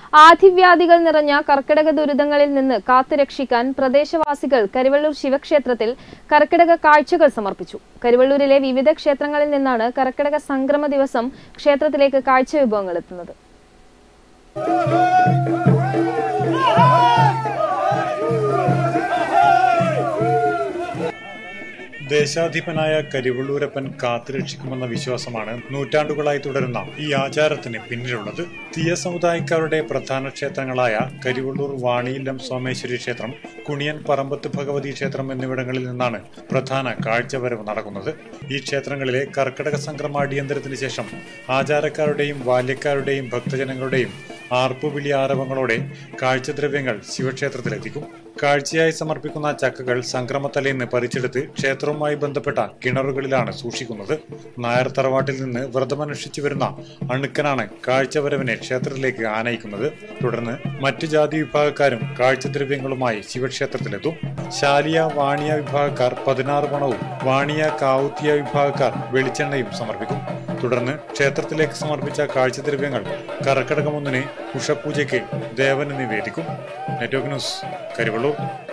ആധിവ്യാധികൾ നിറഞ്ഞ കർക്കിടക ദുരിതങ്ങളിൽ നിന്ന് കാത്തുരക്ഷിക്കാൻ പ്രദേശവാസികൾ കരിവള്ളൂർ ശിവക്ഷേത്രത്തിൽ കർക്കിടക കാഴ്ചകൾ സമർപ്പിച്ചു. കരിവള്ളൂരിലെ വിവിധ ക്ഷേത്രങ്ങളിൽ നിന്നാണ് കർക്കിടക സംക്രമ ദിവസം ക്ഷേത്രത്തിലേക്ക് കാഴ്ച വിഭവങ്ങൾ എത്തുന്നത്. ദേശാധിപനായ കരിവള്ളൂരപ്പൻ കാത്തുരക്ഷിക്കുമെന്ന വിശ്വാസമാണ് നൂറ്റാണ്ടുകളായി തുടരുന്ന ഈ ആചാരത്തിന് പിന്നിലുള്ളത്. തീയ സമുദായക്കാരുടെ പ്രധാന ക്ഷേത്രങ്ങളായ കരിവള്ളൂർ വാണിയില്ലം സോമേശ്വരി ക്ഷേത്രം, കുണിയൻ പറമ്പത്ത് ഭഗവതി ക്ഷേത്രം എന്നിവിടങ്ങളിൽ നിന്നാണ് പ്രധാന കാഴ്ചവരവ് നടക്കുന്നത്. ഈ ക്ഷേത്രങ്ങളിലെ കർക്കിടക സംക്രമ അടിയന്തരത്തിന് ശേഷം ആചാരക്കാരുടെയും ബാല്യക്കാരുടെയും ഭക്തജനങ്ങളുടെയും ആർപ്പുവിളി ആരവങ്ങളോടെ കാഴ്ചദ്രവ്യങ്ങൾ ശിവക്ഷേത്രത്തിലെത്തിക്കും. കാഴ്ചയായി സമർപ്പിക്കുന്ന ചക്കകൾ സംക്രമത്തലേന്ന് പറിച്ചെടുത്ത് ക്ഷേത്രവുമായി ബന്ധപ്പെട്ട കിണറുകളിലാണ് സൂക്ഷിക്കുന്നത്. നായർ തറവാട്ടിൽ നിന്ന് വ്രതമനുഷ്ഠിച്ചു വരുന്ന അണുക്കനാണ് കാഴ്ചവരവിനെ ക്ഷേത്രത്തിലേക്ക് ആനയിക്കുന്നത്. തുടർന്ന് മറ്റു ജാതി വിഭാഗക്കാരും കാഴ്ചദ്രവ്യങ്ങളുമായി ശിവക്ഷേത്രത്തിലെത്തും. ശാലിയ വാണിയ വിഭാഗക്കാർ 16 പണവും വാണിയ കാവുത്തിയ വിഭാഗക്കാർ വെളിച്ചെണ്ണയും സമർപ്പിക്കും. തുടർന്ന് ക്ഷേത്രത്തിലേക്ക് സമർപ്പിച്ച കാഴ്ചദ്രവ്യങ്ങൾ കർക്കിടകം 1 ഉഷപൂജയ്ക്ക് ദേവന് നിവേദിക്കും. Network news, Karivellur.